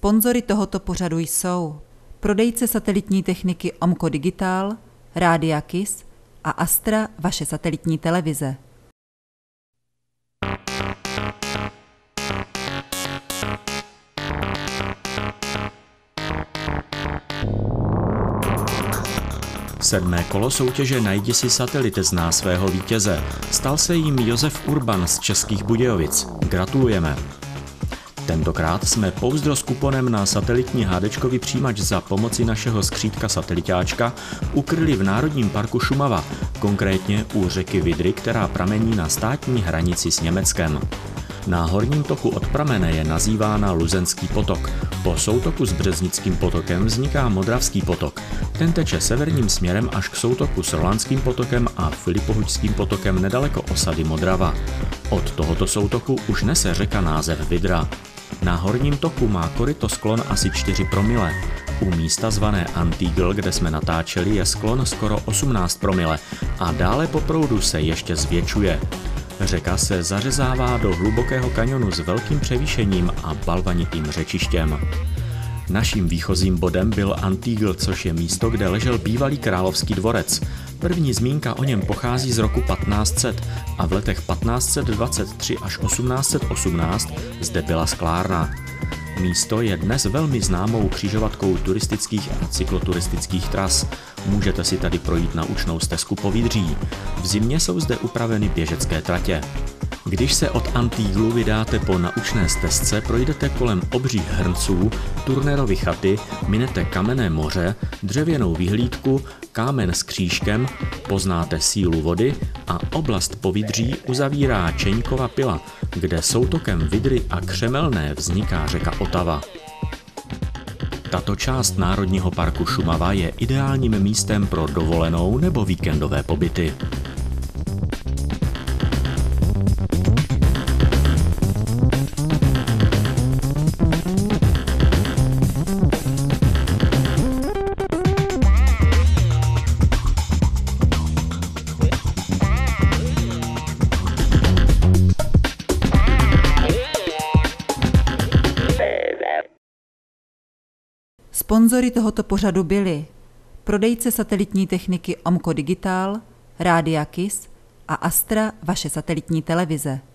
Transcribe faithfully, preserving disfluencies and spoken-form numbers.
Sponzory tohoto pořadu jsou prodejce satelitní techniky Omco Digital, Rádia KIS a Astra, vaše satelitní televize. Sedmé kolo soutěže Najdi si satelit zná svého vítěze. Stal se jím Josef Urban z Českých Budějovic. Gratulujeme. Tentokrát jsme pouzdro s kuponem na satelitní hádečkový přijímač za pomoci našeho skřítka satelitáčka ukryli v Národním parku Šumava, konkrétně u řeky Vydry, která pramení na státní hranici s Německem. Na horním toku od pramene je nazývána Luzenský potok. Po soutoku s Březnickým potokem vzniká Modravský potok. Ten teče severním směrem až k soutoku s Rolandským potokem a Filipohučským potokem nedaleko osady Modrava. Od tohoto soutoku už nese řeka název Vydra. Na horním toku má koryto sklon asi čtyři promile. U místa zvané Antigl, kde jsme natáčeli, je sklon skoro osmnáct promile a dále po proudu se ještě zvětšuje. Řeka se zařezává do hlubokého kaňonu s velkým převýšením a balvanitým řečištěm. Naším výchozím bodem byl Antigl, což je místo, kde ležel bývalý královský dvorec. První zmínka o něm pochází z roku patnáct set a v letech patnáct set dvacet tři až osmnáct set osmnáct zde byla sklárna. Místo je dnes velmi známou křižovatkou turistických a cykloturistických tras. Můžete si tady projít naučnou stezku po Vydří. V zimě jsou zde upraveny běžecké tratě. Když se od Antiglu vydáte po naučné stezce, projdete kolem obřích hrnců, Turnerovy chaty, minete Kamenné moře, dřevěnou vyhlídku, kámen s křížkem, poznáte sílu vody a oblast Povidří uzavírá Čeňkova pila, kde soutokem Vydry a Křemelné vzniká řeka Otava. Tato část Národního parku Šumava je ideálním místem pro dovolenou nebo víkendové pobyty. Sponzory tohoto pořadu byli prodejce satelitní techniky Omco Digital, Rádia KIS a Astra, vaše satelitní televize.